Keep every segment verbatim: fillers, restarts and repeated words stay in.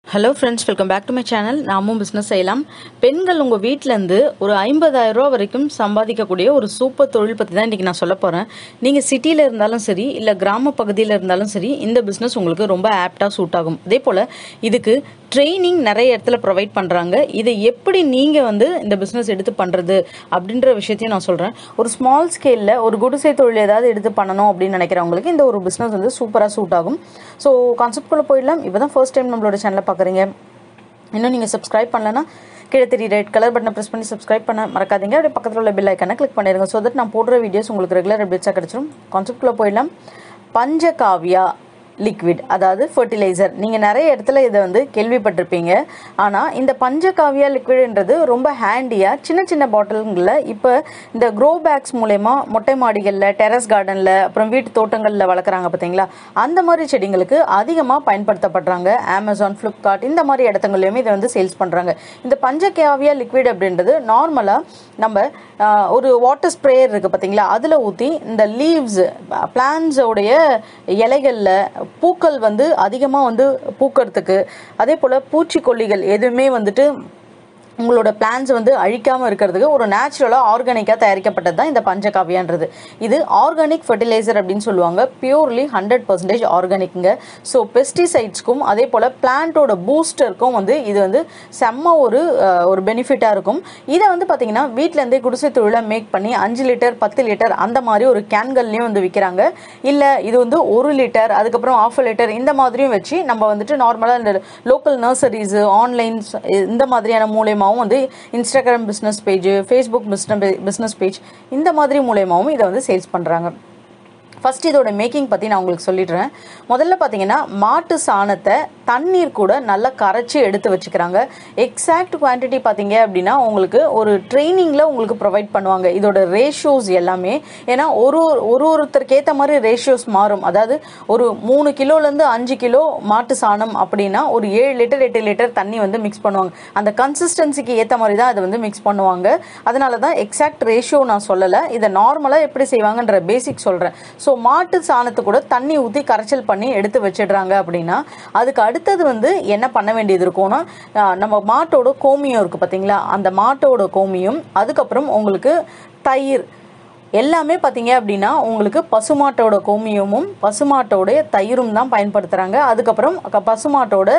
Hello friends, welcome back to my channel. namumbusinessseiyalaam. பெண்கள் உங்க வீட்ல இருந்து ஒரு ஐம்பதாயிரம் ரூபாய் வரைக்கும் சம்பாதிக்கக்கூடிய ஒரு சூப்பர் தொழில் பத்தி தான் இன்னைக்கு நான் சொல்லப் போறேன். நீங்க சிட்டில இருந்தாலும் சரி இல்ல கிராம பகுதியில இருந்தாலும் சரி இந்த business உங்களுக்கு ரொம்ப ஆப்டா சூட் ஆகும். அதேபோல இதுக்கு ட்ரெய்னிங் நிறைய இடத்துல ப்ரொவைட் பண்றாங்க. இதை எப்படி நீங்க வந்து இந்த பிசினஸ் எடுத்து பண்றது அப்படின்ற விஷயத்தையும் நான் சொல்றேன். ஒரு ஸ்மால் ஸ்கேல்ல ஒரு குடிசை தொழில் ஏதாவது எடுத்து பண்ணணும் அப்படின்னு நினைக்கிறவங்களுக்கு இந்த ஒரு பிசினஸ் வந்து சூப்பரா சூட் ஆகும். ஸோ கான்செப்ட் குள்ள போயிடலாம். இப்பதான் ஃபர்ஸ்ட் டைம் நம்மளோட சேனலை பார்க்குறீங்க, இன்னும் நீங்கள் சப்ஸ்கிரைப் பண்ணலன்னா கீழே தெரிய ரெட் கலர் பட்டனை ப்ரெஸ் பண்ணி சப்ஸ்கிரைப் பண்ண மறக்காதீங்க. அப்படியே பக்கத்தில் உள்ள பெல் ஐக்கானை கிளிக் பண்ணிடுங்க. ஸோ தட் நான் போடுற வீடியோஸ் உங்களுக்கு ரெகுலர் அப்டேட்ஸாக கிடைச்சிடும். கான்செப்ட்குள்ளே போயிடலாம். பஞ்சகாவியா லிக்விட், அதாவது ஃபர்டிலைசர். நீங்கள் நிறைய இடத்துல இதை வந்து கேள்விப்பட்டிருப்பீங்க. ஆனால் இந்த பஞ்சகாவியா லிக்விட்ன்றது ரொம்ப ஹேண்டியாக சின்ன சின்ன பாட்டில்களில் இப்போ இந்த க்ரோ பேக்ஸ் மூலயமா மொட்டை மாடிகளில், டெரஸ் கார்டனில், அப்புறம் வீட்டு தோட்டங்களில் வளர்க்குறாங்க பார்த்தீங்களா, அந்த மாதிரி செடிங்களுக்கு அதிகமாக பயன்படுத்தப்படுறாங்க. அமேசான், ஃப்ளிப்கார்ட் இந்த மாதிரி இடத்துங்களையுமே இதை வந்து சேல்ஸ் பண்ணுறாங்க. இந்த பஞ்சகாவியா லிக்விட் அப்படின்றது நார்மலாக நம்ம ஒரு வாட்டர் ஸ்ப்ரேயர் இருக்குது பார்த்தீங்களா, அதில் ஊற்றி இந்த லீவ்ஸ் பிளான்ஸோடைய இலைகளில் பூக்கள் வந்து அதிகமாக வந்து பூக்கிறதுக்கு, அதே போல் பூச்சிக்கொல்லிகள் எதுவுமே வந்துட்டு உங்களோட பிளான்ஸ் வந்து அழிக்காமல் இருக்கிறதுக்கு ஒரு நேச்சுரலாக ஆர்கானிக்காக தயாரிக்கப்பட்டது தான் இந்த பஞ்சகாவியான்றது. இது ஆர்கானிக் ஃபர்டிலைசர் அப்படின்னு சொல்லுவாங்க. பியூர்லி ஹண்ட்ரட் பர்சன்டேஜ் ஆர்கானிக்குங்க. ஸோ பெஸ்டிசைட்ஸ்க்கும் அதே போல் பிளான்ட்டோட பூஸ்டருக்கும் வந்து இது வந்து செம்ம ஒரு ஒரு பெனிஃபிட்டாக இருக்கும். இதை வந்து பார்த்தீங்கன்னா வீட்டிலேருந்தே குடிசை தொழிலை மேக் பண்ணி அஞ்சு லிட்டர் பத்து லிட்டர் அந்த மாதிரி ஒரு கேன்கள்லையும் வந்து விற்கிறாங்க. இல்லை இது வந்து ஒரு லிட்டர் அதுக்கப்புறம் ஆஃப் லிட்டர் இந்த மாதிரியும் வச்சு நம்ம வந்துட்டு நார்மலாக இந்த லோக்கல் நர்சரிஸு, ஆன்லைன்ஸ் இந்த மாதிரியான மூலயமா வந்து Instagram business page, Facebook business page இந்த மாதிரி மூலமாவும் இதை வந்து சேல்ஸ் பண்றாங்க. ஃபர்ஸ்ட் இதோட மேக்கிங் பற்றி நான் உங்களுக்கு சொல்லிடுறேன். முதல்ல பார்த்தீங்கன்னா மாட்டு சாணத்தை தண்ணீர் கூட நல்லா கரைச்சி எடுத்து வச்சுக்கிறாங்க. எக்ஸாக்ட் குவான்டிட்டி பார்த்தீங்க அப்படின்னா உங்களுக்கு ஒரு ட்ரைனிங்கில் உங்களுக்கு ப்ரொவைட் பண்ணுவாங்க இதோட ரேஷியோஸ் எல்லாமே. ஏன்னா ஒரு ஒரு ஒருத்தருக்கு ஏற்ற மாதிரி ரேஷியோஸ் மாறும். அதாவது ஒரு மூணு கிலோலேருந்து அஞ்சு கிலோ மாட்டு சாணம் அப்படின்னா ஒரு ஏழு லிட்டர் எட்டு லிட்டர் தண்ணி வந்து மிக்ஸ் பண்ணுவாங்க. அந்த கன்சிஸ்டன்சிக்கு ஏற்ற மாதிரி தான் அதை வந்து மிக்ஸ் பண்ணுவாங்க. அதனால தான் எக்ஸாக்ட் ரேஷியோ நான் சொல்லலை. இதை நார்மலாக எப்படி செய்வாங்கன்ற பேசிக் சொல்கிறேன். ஸோ மாட்டு சாணத்தை கூட தண்ணி ஊற்றி கரைச்சல் பண்ணி எடுத்து வச்சிடுறாங்க. அப்படின்னா அதுக்கு அடுத்தது வந்து என்ன பண்ண வேண்டியது இருக்கும்னா, நம்ம மாட்டோட கோமியம் இருக்குது பார்த்தீங்களா, அந்த மாட்டோட கோமியம், அதுக்கப்புறம் உங்களுக்கு தயிர் எல்லாமே பார்த்தீங்க அப்படின்னா உங்களுக்கு பசுமாட்டோட கோமியமும் பசுமாட்டோடைய தயிரும் தான் பயன்படுத்துகிறாங்க. அதுக்கப்புறம் பசுமாட்டோட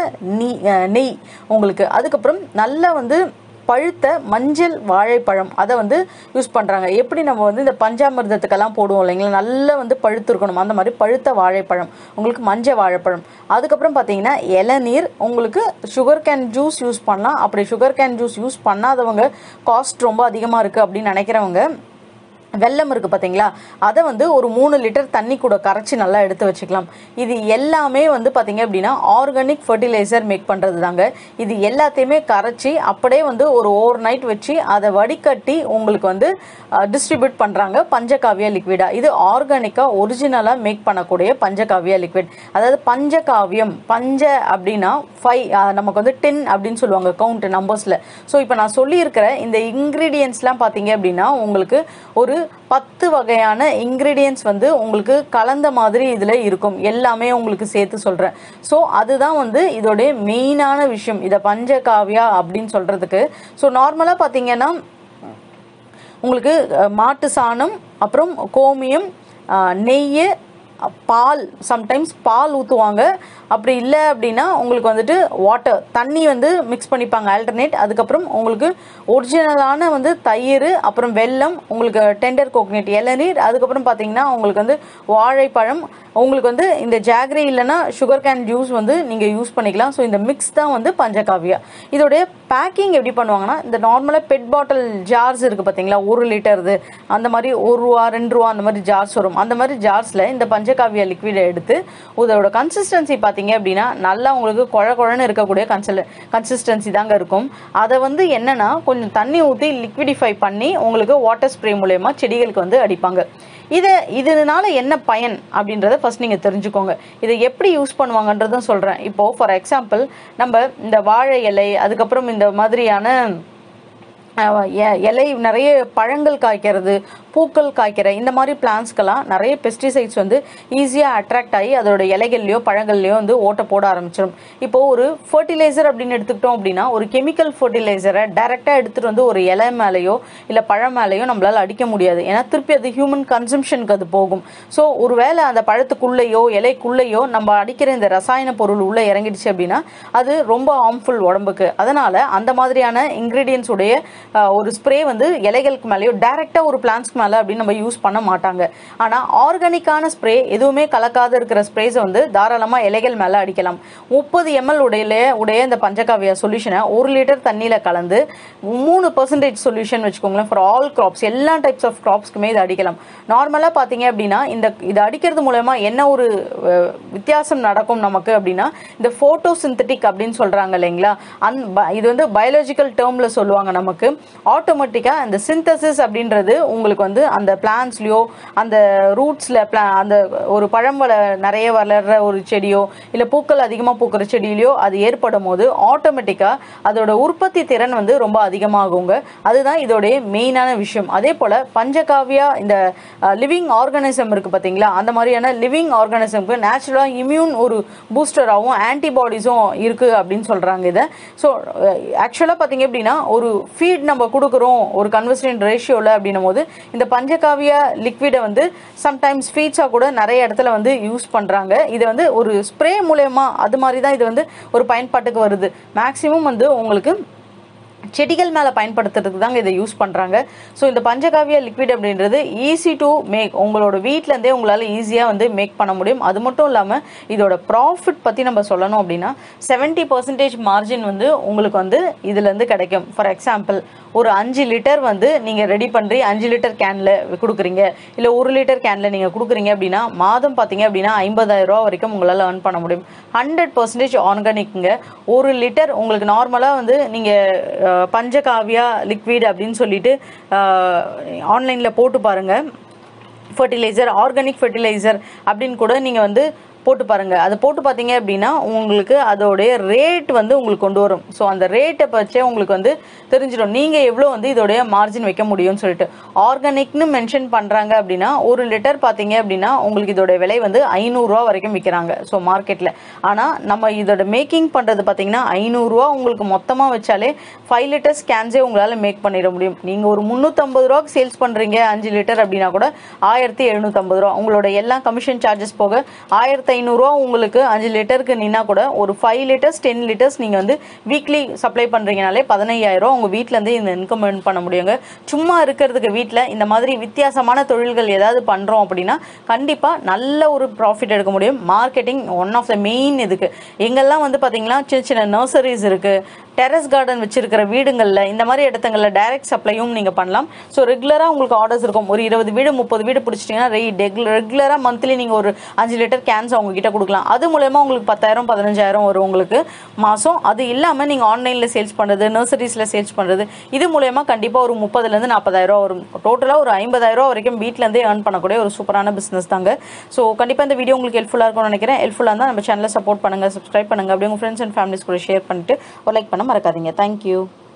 நெய் உங்களுக்கு, அதுக்கப்புறம் நல்லா வந்து பழுத்த மஞ்சள் வாழைப்பழம் அதை வந்து யூஸ் பண்ணுறாங்க. எப்படி நம்ம வந்து இந்த பஞ்சாமிர்தத்துக்கெல்லாம் போடுவோம் இல்லைங்களா, நல்லா வந்து பழுத்து இருக்கணும், அந்த மாதிரி பழுத்த வாழைப்பழம் உங்களுக்கு, மஞ்சள் வாழைப்பழம். அதுக்கப்புறம் பார்த்தீங்கன்னா இளநீர், உங்களுக்கு சுகர் கேன் ஜூஸ் யூஸ் பண்ணலாம். அப்படி சுகர் கேன் ஜூஸ் யூஸ் பண்ணாதவங்க, காஸ்ட் ரொம்ப அதிகமாக இருக்குது அப்படின்னு நினைக்கிறவங்க, வெல்லம் இருக்குது பார்த்தீங்களா, அதை வந்து ஒரு மூணு லிட்டர் தண்ணி கூட கரைச்சி நல்லா எடுத்து வச்சுக்கலாம். இது எல்லாமே வந்து பார்த்தீங்க அப்படின்னா ஆர்கானிக் ஃபர்டிலைசர் மேக் பண்ணுறது தாங்க. இது எல்லாத்தையுமே கரைச்சி அப்படியே வந்து ஒரு ஓவர் நைட் வச்சு அதை வடிகட்டி உங்களுக்கு வந்து டிஸ்ட்ரிபியூட் பண்ணுறாங்க பஞ்சகாவியா லிக்விடா. இது ஆர்கானிக்காக ஒரிஜினலாக மேக் பண்ணக்கூடிய பஞ்சகாவியா லிக்விட். அதாவது பஞ்சகாவியம், பஞ்ச அப்படின்னா ஃபைவ், நமக்கு வந்து டென் அப்படின்னு சொல்லுவாங்க கவுண்ட் நம்பர்ஸில். ஸோ இப்போ நான் சொல்லியிருக்கிற இந்த இன்க்ரீடியன்ஸ்லாம் பார்த்தீங்க அப்படின்னா உங்களுக்கு ஒரு பத்து வகையான இன்கிரீடியன்ஸ் வந்து உங்களுக்கு கலந்த மாதிரி இதுல இருக்கும். எல்லாமே உங்களுக்கு சேர்த்து சொல்றேன். ஸோ அதுதான் வந்து இதோடைய மெயினான விஷயம், இதை பஞ்சகாவியா அப்படின்னு சொல்றதுக்கு. ஸோ நார்மலா பாத்தீங்கன்னா உங்களுக்கு மாட்டு சாணம், அப்புறம் கோமியம், நெய், பால், சம்டைம்ஸ் பால் ஊற்றுவாங்க. அப்படி இல்லை அப்படின்னா உங்களுக்கு வந்துட்டு வாட்டர், தண்ணி வந்து மிக்ஸ் பண்ணிப்பாங்க ஆல்டர்னேட். அதுக்கப்புறம் உங்களுக்கு ஒரிஜினலான வந்து தயிர், அப்புறம் வெல்லம், உங்களுக்கு டெண்டர் கோகனட் இளநீர், அதுக்கப்புறம் பார்த்தீங்கன்னா உங்களுக்கு வந்து வாழைப்பழம், உங்களுக்கு வந்து இந்த ஜாகரி இல்லைன்னா சுகர் கேன் ஜூஸ் வந்து நீங்கள் யூஸ் பண்ணிக்கலாம். ஸோ இந்த மிக்ஸ் தான் வந்து பஞ்சகாவியா. இதோடைய பேக்கிங் எப்படி பண்ணுவாங்கன்னா, இந்த நார்மலாக பெட் பாட்டில் ஜார்ஸ் இருக்குது பார்த்தீங்களா, ஒரு லிட்டருது அந்த மாதிரி ஒரு ரூபா ரெண்டு ரூபா அந்த மாதிரி ஜார்ஸ் வரும். அந்த மாதிரி ஜார்ஸில் இந்த பஞ்சகாவியா லிக்விடை எடுத்து இதோட கன்சிஸ்டன்சி பார்த்தீங்க அப்படின்னா நல்லா உங்களுக்கு குழ குழன்னு இருக்கக்கூடிய கன்சில கன்சிஸ்டன்சி தாங்க இருக்கும். அதை வந்து என்னன்னா கொஞ்சம் தண்ணி ஊற்றி லிக்விடிஃபை பண்ணி உங்களுக்கு வாட்டர் ஸ்ப்ரே மூலயமா செடிகளுக்கு வந்து அடிப்பாங்க. இதை இதனால என்ன பயன் அப்படின்றத ஃபர்ஸ்ட் நீங்கள் தெரிஞ்சுக்கோங்க. இதை எப்படி யூஸ் பண்ணுவாங்கன்றதும் சொல்கிறேன். இப்போது ஃபார் எக்ஸாம்பிள் நம்ம இந்த வாழை இலை, அதுக்கப்புறம் இந்த மாதிரியான இலை நிறைய பழங்கள் காய்க்கிறது, பூக்கள் காய்க்கிற இந்த மாதிரி பிளான்ஸ்க்கெல்லாம் நிறைய பெஸ்டிசைட்ஸ் வந்து ஈஸியாக அட்ராக்ட் ஆகி அதோட இலைகள்லையோ பழங்கள்லையோ வந்து ஓட்ட போட ஆரம்பிச்சிடும். இப்போ ஒரு ஃபர்டிலைசர் அப்படின்னு எடுத்துக்கிட்டோம் அப்படின்னா ஒரு கெமிக்கல் ஃபர்டிலைசரை டைரெக்டாக எடுத்துகிட்டு வந்து ஒரு இலை மேலேயோ இல்லை பழம் மேலேயோ நம்மளால் அடிக்க முடியாது. ஏன்னா திருப்பி அது ஹியூமன் கன்சம்ஷனுக்கு அது போகும். ஸோ ஒருவேளை அந்த பழத்துக்குள்ளேயோ இலைக்குள்ளேயோ நம்ம அடிக்கிற இந்த ரசாயன பொருள் உள்ளே இறங்கிடுச்சு அப்படின்னா அது ரொம்ப ஹார்ம்ஃபுல் உடம்புக்கு. அதனால அந்த மாதிரியான இன்கிரீடியன்ஸ் உடைய ஒரு ஸ்ப்ரே வந்து இலைகளுக்கு மேலேயோ டைரெக்டாக ஒரு பிளான்ஸ்க்கு மேலே அப்படின்னு நம்ம யூஸ் பண்ண மாட்டாங்க. ஆனால் ஆர்கானிக்கான ஸ்ப்ரே எதுவுமே கலக்காத இருக்கிற ஸ்ப்ரேஸை வந்து தாராளமாக இலைகள் மேலே அடிக்கலாம். முப்பது எம்எல் உடைய உடைய இந்த பஞ்சகாவியா சொல்யூஷனை ஒரு லிட்டர் தண்ணியில் கலந்து மூணு பர்சன்டேஜ் சொல்யூஷன் வச்சுக்கோங்களேன் ஃபார் ஆல் கிராப்ஸ், எல்லா டைப்ஸ் ஆஃப் கிராப்ஸ்க்குமே இதை அடிக்கலாம். நார்மலாக பார்த்தீங்க அப்படின்னா இந்த இதை அடிக்கிறது மூலமா என்ன ஒரு வித்தியாசம் நடக்கும் நமக்கு அப்படின்னா இந்த போட்டோ சிந்தட்டிக் அப்படின்னு சொல்றாங்க இல்லைங்களா, அந்த இது வந்து பயாலஜிக்கல் டேர்ம்ல சொல்லுவாங்க. நமக்கு ஆட்டோமேட்டிக்கா அந்த சிந்தசிஸ் அப்படின்றது உங்களுக்கு வந்து அந்த பிளான்ஸ்லயோ அந்த ரூட்ஸ்ல அந்த ஒரு பழம் வள நிறைய வளர்ற ஒரு செடியோ இல்ல பூக்கள் அதிகமா பூக்கிற செடியிலயோ அது ஏற்படும் போது ஆட்டோமேட்டிக்கா அதோட உற்பத்தி திறன் வந்து ரொம்ப அதிகமாகுங்க. அதுதான் இதோடைய மெயினான விஷயம். அதே போல பஞ்சகாவியா இந்த லிவிங் ஆர்கானிசம் இருக்கு பாத்தீங்களா, அந்த மாதிரியான லிவிங் ஆர்கானிசம்க்கு நேச்சுரலா இம்யூன் ஒரு பூஸ்டராகவும் ஆன்டிபாடிஸும் இருக்கு அப்படின்னு சொல்றாங்க இதை. ஸோ ஆக்சுவலா பாத்தீங்க அப்படின்னா ஒரு ஃபீட் நம்ம கொடுக்குறோம் ஒரு கன்வர்சன்ட் ரேஷியோல அப்படின்னும் போது இந்த பஞ்சகாவியா லிக்விடை வந்து சம்டைம்ஸ் ஃபீட்ஸா கூட நிறைய இடத்துல வந்து யூஸ் பண்றாங்க. இது வந்து ஒரு ஸ்ப்ரே மூலமா அது மாதிரி தான் இது வந்து ஒரு பயன்பாட்டுக்கு வருது. மேக்சிமம் வந்து உங்களுக்கு செடிகள் மேலே பயன்படுத்துறதுக்கு தாங்க இதை யூஸ் பண்ணுறாங்க. ஸோ இந்த பஞ்சகாவியா லிக்விட் அப்படின்றது ஈஸி டு மேக், உங்களோட வீட்டிலேருந்தே உங்களால் ஈஸியாக வந்து மேக் பண்ண முடியும். அது மட்டும் இல்லாமல் இதோட ப்ராஃபிட் பற்றி நம்ம சொல்லணும் அப்படின்னா செவன்ட்டி பர்சன்டேஜ் மார்ஜின் வந்து உங்களுக்கு வந்து இதுலேருந்து கிடைக்கும். ஃபார் எக்ஸாம்பிள் ஒரு அஞ்சு லிட்டர் வந்து நீங்கள் ரெடி பண்ணுறீ அஞ்சு லிட்டர் கேனில் கொடுக்குறீங்க இல்லை ஒரு லிட்டர் கேனில் நீங்கள் கொடுக்குறீங்க அப்படின்னா மாதம் பார்த்தீங்க அப்படின்னா ஐம்பதாயிரம் ரூபா வரைக்கும் உங்களால் ஏர்ன் பண்ண முடியும். ஹண்ட்ரட் பர்சன்டேஜ் ஆர்கானிக்குங்க. ஒரு லிட்டர் உங்களுக்கு நார்மலாக வந்து நீங்கள் பஞ்சகாவியா லிக்விட் அப்படின்னு சொல்லிட்டு ஆன்லைனில் போட்டு பாருங்க, ஃபர்டிலைசர் ஆர்கானிக் ஃபர்டிலைசர் அப்படின்னு கூட நீங்கள் வந்து போட்டு பாருங்க. அது போட்டு பார்த்தீங்க அப்படின்னா உங்களுக்கு அதோடைய ரேட் வந்து உங்களுக்கு கொண்டு வரும். ஸோ அந்த ரேட்டை பற்றி உங்களுக்கு வந்து தெரிஞ்சிடும் நீங்கள் எவ்வளோ வந்து இதோடைய மார்ஜின் வைக்க முடியும்னு சொல்லிட்டு. ஆர்கானிக்னு மென்ஷன் பண்ணுறாங்க அப்படின்னா ஒரு லிட்டர் பார்த்தீங்க அப்படின்னா உங்களுக்கு இதோட விலை வந்து ஐநூறுரூவா வரைக்கும் விற்கிறாங்க ஸோ மார்க்கெட்டில். ஆனால் நம்ம இதோட மேக்கிங் பண்ணுறது பார்த்தீங்கன்னா ஐநூறுரூவா உங்களுக்கு மொத்தமாக வச்சாலே ஃபைவ் லிட்டர்ஸ் கேன்ஸே உங்களால் மேக் பண்ணிட முடியும். நீங்கள் ஒரு முந்நூற்றம்பது ரூபாய்க்கு சேல்ஸ் பண்ணுறீங்க அஞ்சு லிட்டர் அப்படின்னா கூட ஆயிரத்தி எழுநூற்றம்பது ரூபா உங்களோட எல்லா கமிஷன் சார்ஜஸ் போக ஆயிரத்தி ஐநூறுரூவா உங்களுக்கு அஞ்சு லிட்டருக்கு நின்னா கூட ஒரு ஃபைவ் லிட்டர்ஸ் டென் லிட்டர்ஸ் நீங்கள் வந்து வீக்லி சப்ளை பண்ணுறீங்கனாலே பதினையாயிரம் ரூபா உங்கள் வீட்டிலேருந்து இந்த இன்கம் ஏர்ன் பண்ண முடியுங்க. சும்மா இருக்கிறதுக்கு வீட்டில் இந்த மாதிரி வித்தியாசமான தொழில்கள் ஏதாவது பண்ணுறோம் அப்படின்னா கண்டிப்பாக நல்ல ஒரு ப்ராஃபிட் எடுக்க முடியும். Marketing one of the main இதுக்கு. எங்கெல்லாம் வந்து பார்த்தீங்கன்னா சின்ன சின்ன நர்சரிஸ் இருக்குது, டெரஸ் கார்டன் வச்சிருக்கிற வீடுகளில் இந்த மாதிரி இடத்துங்களில் டைரக்ட் சப்ளையும் நீங்கள் பண்ணலாம். ஸோ ரெகுலராக உங்களுக்கு ஆர்டர்ஸ் இருக்கும். ஒரு இருபது வீடு முப்பது வீடு பிடிச்சிட்டிங்கன்னா ரெகுலராக மந்த்லி நீங்கள் ஒரு அஞ்சு லிட்டர் கேன்ஸ் அவங்க கிட்ட கொடுக்கலாம். அது மூலமா உங்களுக்கு பத்தாயிரம் பதினஞ்சாயிரம் வரும் உங்களுக்கு மாசம். அது இல்லாம நீங்க ஆன்லைன்ல சேல்ஸ் பண்றது, நர்சரிஸ்ல சேல்ஸ் பண்றது, இது மூலமா கண்டிப்பா ஒரு முப்பதுல இருந்து நாற்பதாயிரம் ரூபாய் வரும். டோட்டலா ஒரு ஐம்பதாயிரம் ரூபாய் வரைக்கும் வீட்ல இருந்தே ஏர்ன் பண்ணக்கூடிய ஒரு சூப்பரான பிசினஸ் தாங்க. ஸோ கண்டிப்பா இந்த வீடியோ உங்களுக்கு ஹெல்ப்ஃபுல்லா இருக்கும்னு நினைக்கிறேன். ஹெல்ப்ஃபுல்லா இருந்தா நம்ம சேனலை சப்போர்ட் பண்ணுங்க, சப்ஸ்கிரைப் பண்ணுங்க, அப்படியே உங்க ஃப்ரெண்ட்ஸ் அண்ட் ஃபேமிலிஸ் கூட ஷேர் பண்ணிட்டு ஒரு லைக் பண்ண மறக்காதீங்க. தேங்க்யூ.